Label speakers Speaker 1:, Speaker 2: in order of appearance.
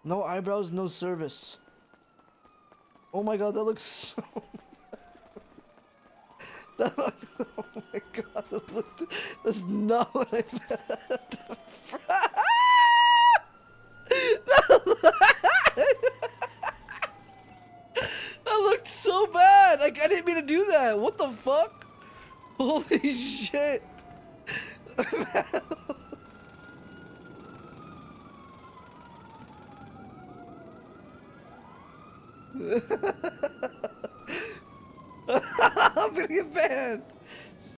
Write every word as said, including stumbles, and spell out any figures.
Speaker 1: No eyebrows, no service. Oh my god, that looks so... that looks... Oh my god, that looked... That's not what I meant. That looked so bad! Like, I didn't mean to do that! What the fuck? Holy shit! I'm gonna get banned!